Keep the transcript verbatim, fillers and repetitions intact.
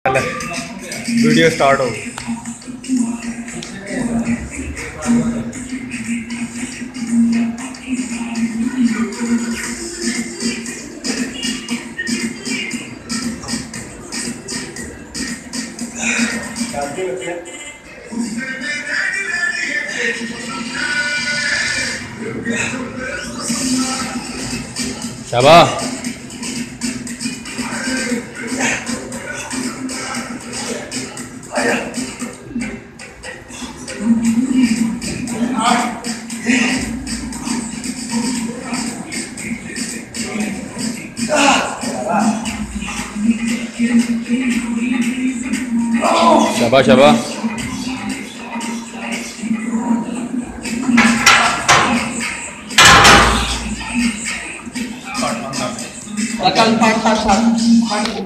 Video start हो। शाबाश। शाबाश शाबाश। Bakal part part part.